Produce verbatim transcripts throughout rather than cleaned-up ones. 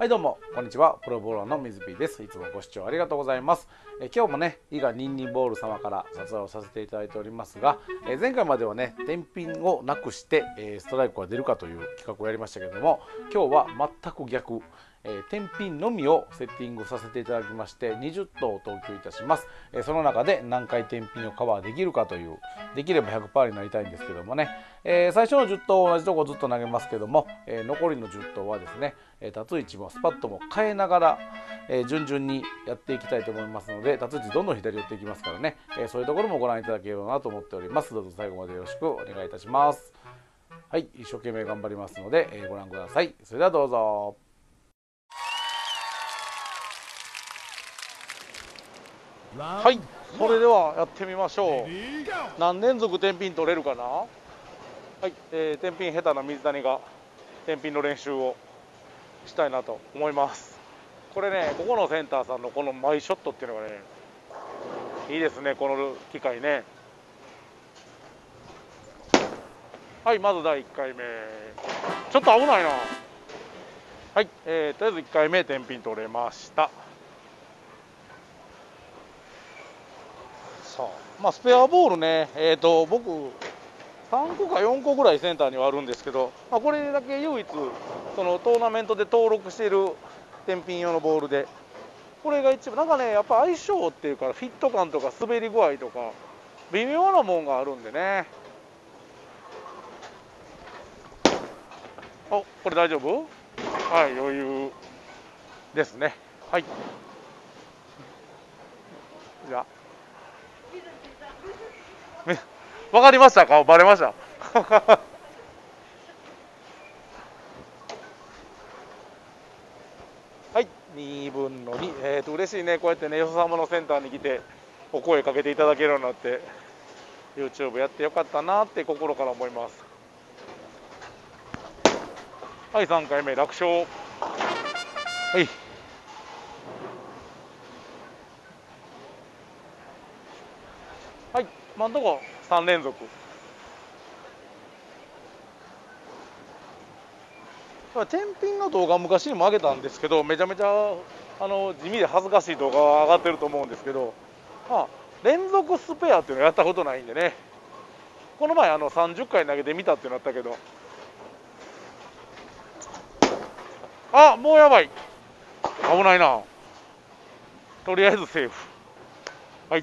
はいどうもこんにちは、プロボーラーの水 P です。いつもご視聴ありがとうございます。え今日もね伊賀ニンニンボール様から撮影をさせていただいておりますが、え前回まではね天品をなくして、えストライクが出るかという企画をやりましたけども、今日は全く逆、えー、天品のみをセッティングさせていただきましてにじゅっ頭を投球いたします。えー、その中で何回天品をカバーできるかという、できれば ひゃくパーセント になりたいんですけどもね、えー、最初のじゅっ頭同じとこずっと投げますけども、えー、残りのじゅっ頭はですね、えー、立ち位置もスパットも変えながら、えー、順々にやっていきたいと思いますので、立ち位置どんどん左寄っていきますからね、えー、そういうところもご覧いただければなと思っております。どうぞ最後までよろしくお願いいたします。はい、一生懸命頑張りますので、えー、ご覧ください。それではどうぞ。はい、それではやってみましょう。何連続天品取れるかな。はい、えー、天品下手な水谷が天品の練習をしたいなと思います。これね、ここのセンターさんのこのマイショットっていうのがね、いいですね、この機械ね。はい、まずだいいっかいめ、ちょっと危ないな。はい、えー、とりあえずいっかいめ天品取れました。さあ、まあ、スペアボールね、えーと僕さんこかよんこぐらいセンターにはあるんですけど、まあ、これだけ唯一そのトーナメントで登録している天品用のボールで、これが一番なんかね、やっぱ相性っていうかフィット感とか滑り具合とか微妙なもんがあるんでね。お、これ大丈夫？はい、余裕ですね。はい、じゃあわかりましたか？バレましたはい、にぶんのに、えーと嬉しいね、こうやってね、よそ様のセンターに来てお声かけていただけるようになって、YouTube やってよかったなって心から思います。はい、さんかいめ楽勝。はい、はい、今んとこさん連続。天品の動画昔にも上げたんですけど、めちゃめちゃあの地味で恥ずかしい動画が上がってると思うんですけど、まあ、連続スペアっていうのやったことないんでね、この前あのさんじゅっかい投げてみたっていうのあったけど、あ、もうやばい、危ないな。とりあえずセーフ。はい、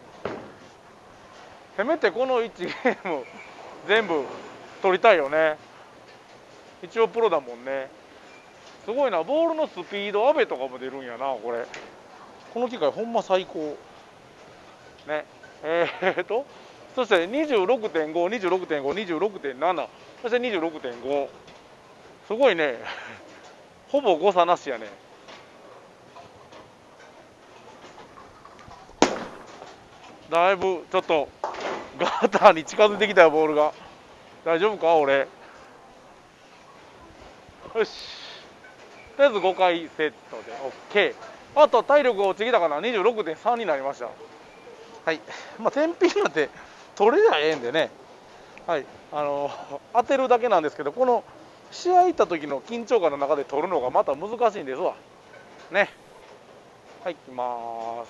せめてこのいちゲーム全部取りたいよね。一応プロだもんね。すごいな、ボールのスピードアベとかも出るんやな。これこの機械ほんま最高ね。えー、っとそしてにじゅうろくてんご、にじゅうろくてんご、にじゅうろくてんなな、そしてにじゅうろくてんご、すごいねほぼ誤差なしやね。だいぶちょっとガーターに近づいてきたよ、ボールが。大丈夫か俺。よし、とりあえずごかいセットで OK。 あと体力落ちてきたかな。 にじゅうろくてんさん になりました。はい、まあ天品なんて取れりゃええんでね。はい、あの当てるだけなんですけど、この試合行った時の緊張感の中で取るのがまた難しいんですわね。はい、行きます。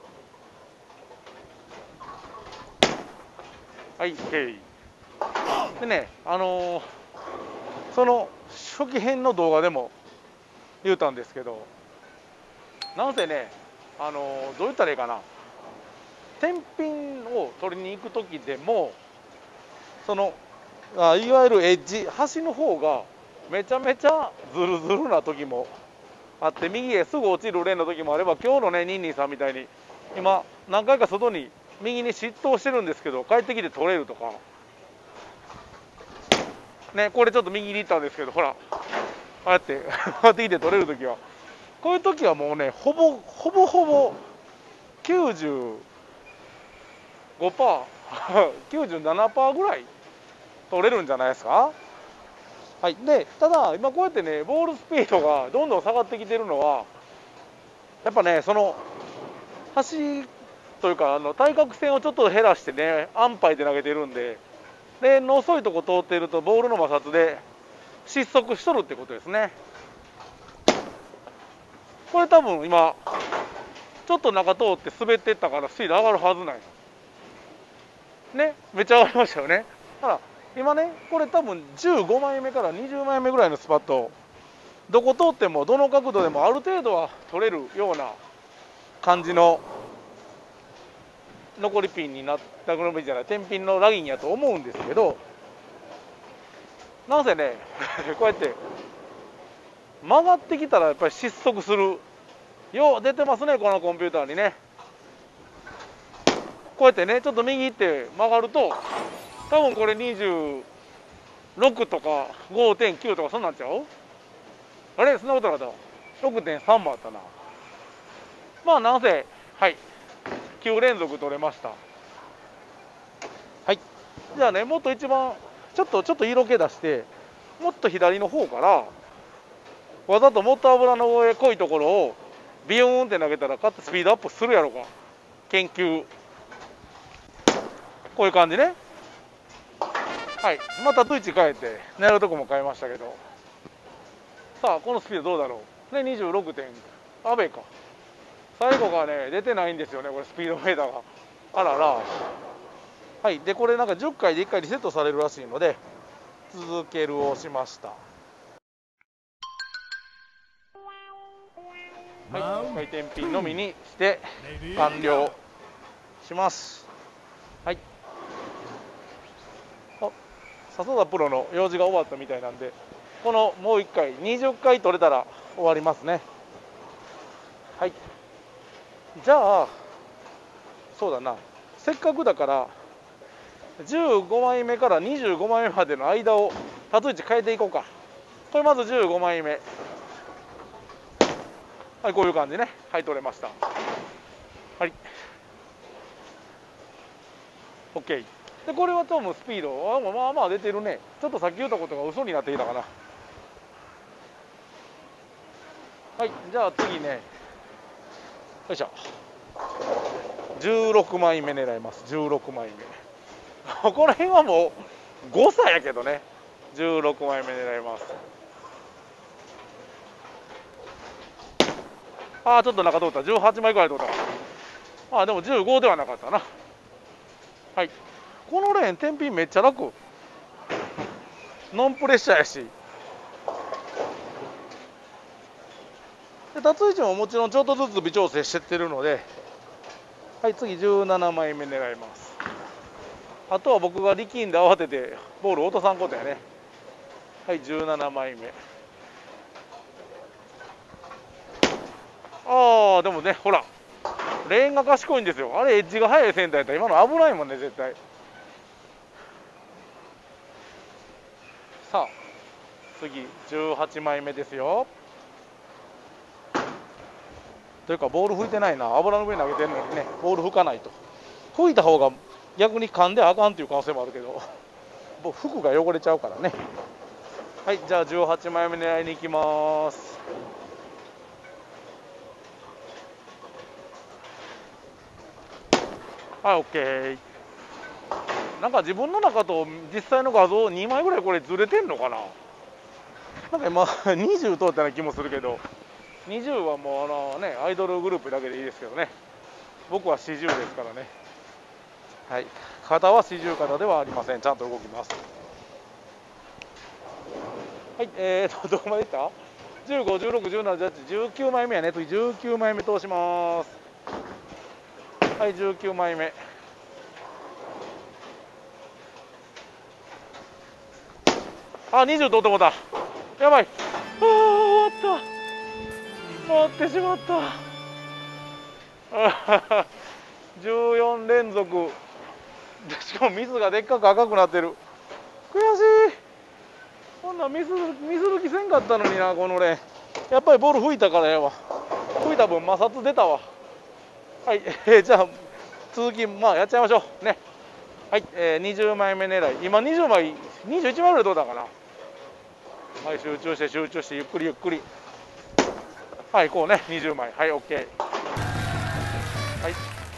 はい、OK。 でね、あのー、その初期編の動画でも言うたんですけど、なんせね、あのー、どう言ったらいいかな、天品を取りに行く時でも、そのあいわゆるエッジ端の方がめちゃめちゃズルズルな時もあって、右へすぐ落ちるレーンの時もあれば、今日のねニンニンさんみたいに今何回か外に右に失投してるんですけど帰ってきて取れるとかね。これちょっと右に行ったんですけど、ほらああやって帰ってきて取れる時は、こういう時はもうね、ほぼほぼほぼ きゅうじゅうごパーセント きゅうじゅうななパーセント ぐらい取れるんじゃないですか。はい、でただ今こうやってねボールスピードがどんどん下がってきてるのは、やっぱねその端というかあの対角線をちょっと減らしてね安牌で投げてるんで、レーンの遅いとこ通っているとボールの摩擦で失速しとるってことですね。 これ多分今ちょっと中通って滑ってったからスピード上がるはずなんよね。めっちゃ上がりましたよね。ほら今ねこれ多分じゅうごまいめからにじゅうまいめぐらいのスパット、どこ通ってもどの角度でもある程度は取れるような感じの残りピンになった残りピンじゃない天ピンのラインやと思うんですけど、なんせねこうやって曲がってきたらやっぱり失速する。よう出てますねこのコンピューターにね。こうやってねちょっと右行って曲がると多分これにじゅうろくとか ごてんきゅう とかそんなんちゃう。あれそんなことなかった。 ろくてんさん もあったな。まあなんせはいきゅう連続取れました。はい、じゃあねもっと一番ちょっとちょっと色気出してもっと左の方からわざともっと油の上濃いところをビヨーンって投げたらかつスピードアップするやろか。研究こういう感じね。はい、またスイッチ変えて狙うとこも変えましたけど、さあこのスピードどうだろうね。にじゅうろくてんアベか。最後がね出てないんですよねこれスピードメーターが。あらら。はいでこれなんかじゅっかいでいっかいリセットされるらしいので続けるをしました。はい、回転ピンのみにして完了します。はい、あ笹田プロの用事が終わったみたいなんでこのもういっかいにじゅっかい取れたら終わりますね。はい、じゃあそうだな、せっかくだからじゅうごまいめからにじゅうごまいめまでの間を立つ位置変えていこうか。これまずじゅうごまいめ、はい、こういう感じね。はい、取れました。はい、 OK でこれは多分スピードあまあまあ出てるね。ちょっとさっき言ったことが嘘になってきたかな。はい、じゃあ次ねよいしょじゅうろくまいめ狙います。じゅうろくまいめこの辺はもう誤差やけどね。じゅうろくまいめ狙います。ああちょっと中通った。じゅうはちまいぐらい通った。ああでもじゅうごではなかったな。はい、このレーン天品めっちゃ楽。ノンプレッシャーやしで立つ位置ももちろんちょっとずつ微調整してってるので、はい次じゅうななまいめ狙います。あとは僕が力んで慌ててボール落とさんことやね。はいじゅうななまいめ。ああでもねほらレーンが賢いんですよ。あれエッジが速いセンターやったら今の危ないもんね絶対。さあ次じゅうはちまいめですよ。というかボール拭いてないな。油の上に投げてるのにねボール拭かないと。拭いた方が逆に噛んであかんっていう可能性もあるけど服が汚れちゃうからね。はいじゃあじゅうはちまいめ狙いに行きます。はい OK。 なんか自分の中と実際の画像にまいぐらいこれずれてんのかな。なんか今にじゅう通ったような気もするけどにじゅうはもうあのねアイドルグループだけでいいですけどね。僕はよんじゅうですからね。はい、肩はよんじゅう肩ではありません。ちゃんと動きます。はい、えーとどこまでいった？じゅうご、じゅうろく、じゅうなな、じゅうはち、じゅうきゅうまいめやね。次じゅうきゅうまいめ通します。はいじゅうきゅうまいめ。あにじゅう通ってもうた。やばい。あー終わった。終わってしまった。じゅうよん連続。しかも水がでっかく赤くなってる。悔しい。こんな水水抜きせんかったのになこのレーン。やっぱりボール吹いたからやわ。吹いた分摩擦出たわ。はい、えー、じゃあ続きまあやっちゃいましょうね。はい、えー、にじゅうまいめ狙い。今にじゅうまいにじゅういちまいぐらいどうだかな。はい集中して集中してゆっくりゆっくり。はいこうねにじゅうまい。はい OK。 はい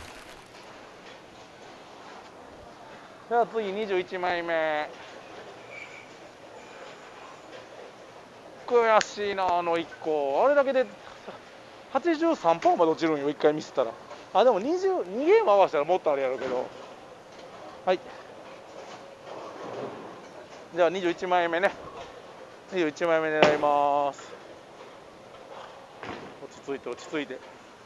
じゃあ次にじゅういちまいめ。悔しいなあのいっこあれだけではちじゅうさんパーセント まで落ちるんよ、いっかいミスったら。あ、でもにじゅうにゲーム合わせたらもっとあれやろうけど。はい。じゃあにじゅういちまいめね。にじゅういちまいめ狙います。落ち着いて落ち着いて。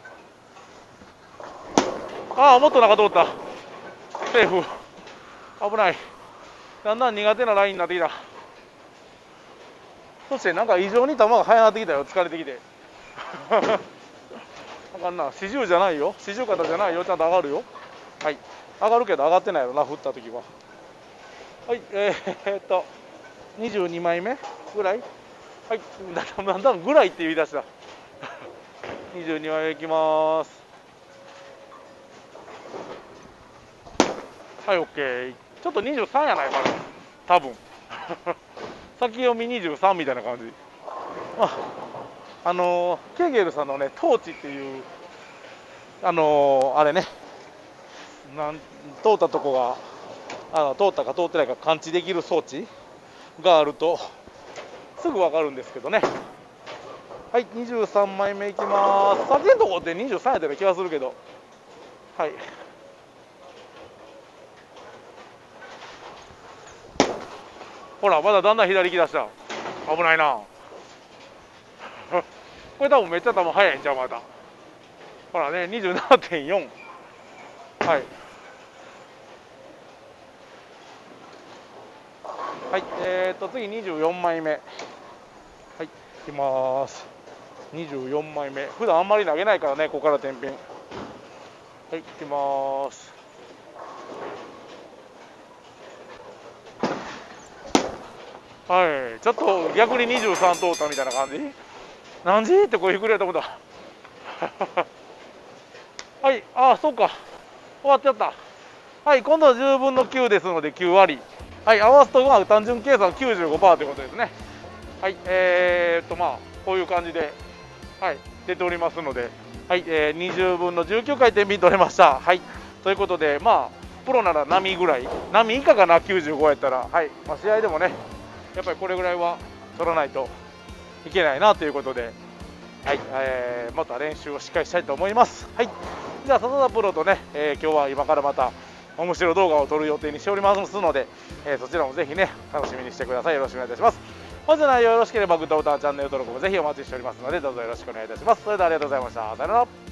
ああ、もっと中通った。セーフ。危ない。だんだん苦手なラインになってきた。そしてなんか異常に球が速くなってきたよ、疲れてきて。あかんな、四十じゃないよ、四十肩じゃないよ、ちゃんと上がるよ。はい、上がるけど上がってないよな、振った時は。はい、えー、っと、にじゅうにまいめぐらい。はい、だんだんだんぐらいって言い出した。にじゅうにまいめいきます。はい、オッケー。ちょっとにじゅうさんやないかな、多分。先読みにじゅうさんみたいな感じ。まあ、あのー、ケーゲルさんのね、トーチっていう、あのー、あれね、なん通ったとこが、あの通ったか通ってないか感知できる装置があると、すぐ分かるんですけどね。はい、にじゅうさんまいめいきます。先のとこってにじゅうさんやったような気がするけど。はい。ほら、まだだんだん左行き出した。危ないな。これ多分めっちゃ球速いんちゃう、また。ほらね、にじゅうななてんよん。はい。はい、えー、っと、次にじゅうよんまいめ。はい、いきます。にじゅうよんまいめ。普段あんまり投げないからね、ここから天品。はい、いきます。はい、ちょっと逆ににじゅうさん通ったみたいな感じ。何時ってこうひっくり返ったことだ。はい、ああ、そうか。終わっちゃった。はい、今度はじゅうぶんのきゅうですのできゅうわり。はい、合わすとまあ単純計算 きゅうじゅうごパーセント ということですね。はい、えー、っとまあこういう感じで、はい、出ておりますので、はい、えー、にじゅうぶんのじゅうきゅうかい天秤取れました。はい、ということでまあプロなら波ぐらい、波以下かな、きゅうじゅうごやったら、はい、まあ、試合でもね、やっぱりこれぐらいは取らないといけないなということで、はい、えー、また練習をしっかりしたいと思います。はい、じゃあ笹田プロとね、えー、今日は今からまた面白動画を撮る予定にしておりますので、えー、そちらもぜひね楽しみにしてください。よろしくお願いいたします。もし内容よろしければグッドボタン、チャンネル登録もぜひお待ちしておりますので、どうぞよろしくお願いいたします。それではありがとうございました。さよなら。